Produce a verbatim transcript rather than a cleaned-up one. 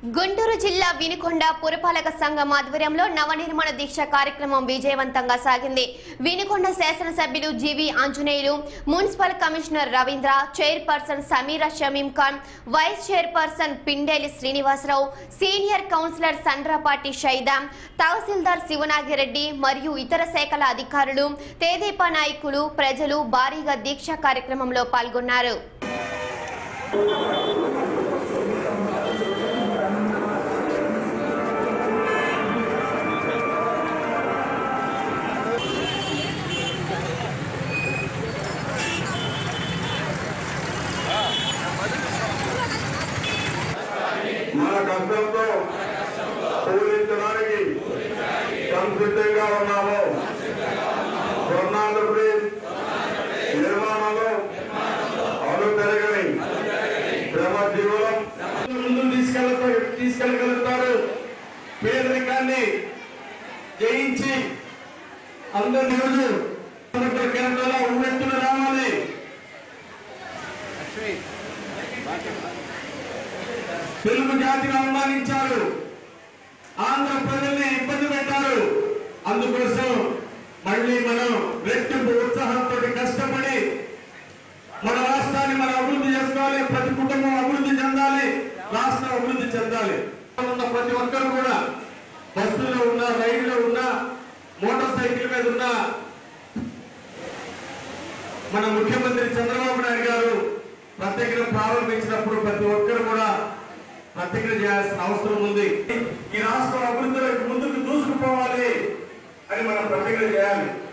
గుంటూరు జిల్లా వినుకొండ పురపాలక సంఘం ఆధ్వర్యంలో నవనిర్మాణ దీక్ష కార్యక్రమం విజయవంతంగా సాగింది. వినుకొండ శాసనసభ్యులు GV Anjaneyulu, municipal commissioner Ravindra, chairperson Sameera Shamim Khan, vice chairperson Pindeli Srinivasarao, senior councillor Sandrapati Shaida, tahsildar Sivanagireddy మరియు ఇతర శాఖల అధికారులు, తెదేపా నాయకులు, ప్రజలు భారీగా దీక్ష కార్యక్రమంలో పాల్గొన్నారు. మన కష్టంతో పూజించడానికి సంసిద్ధంగా ఉన్నాము. స్వర్ణాంధ్రప్రదేశ్ నిర్మాణంలో అలుపెరగని శ్రమ జీవనం ముందు తీసుకెళ్తా తీసుకెళ్ళగలుగుతారు. పేదరికాన్ని జయించి అందరి రోజు కేంద్రంలో ఉన్నట్టులు రావాలి. తెలుగు జాతిని అవమానించారు, ఆంధ్ర ప్రజల్ని ఇబ్బంది పెట్టారు. అందుకోసం మళ్ళీ మనం రెట్టింపు ఉత్సాహంతో కష్టపడి మన రాష్ట్రాన్ని మనం అభివృద్ధి చేసుకోవాలి. ప్రతి కుటుంబం అభివృద్ధి చెందాలి, రాష్ట్రం అభివృద్ధి చెందాలి. ఉన్న ప్రతి ఒక్కరు కూడా బస్సులో ఉన్నా, రైల్లో ఉన్నా, మోటార్ సైకిల్ మీద ఉన్నా మన ముఖ్యమంత్రి చంద్రబాబు నాయుడు గారు ప్రత్యేక ప్రారంభించినప్పుడు ప్రతి ఒక్కరు కూడా ప్రతిజ్ఞ చేయాల్సిన అవసరం ఉంది. ఈ రాష్ట్రం అభివృద్ధిలోకి ముందుకు దూసుకుపోవాలి అని మనం ప్రతిజ్ఞ చేయాలి.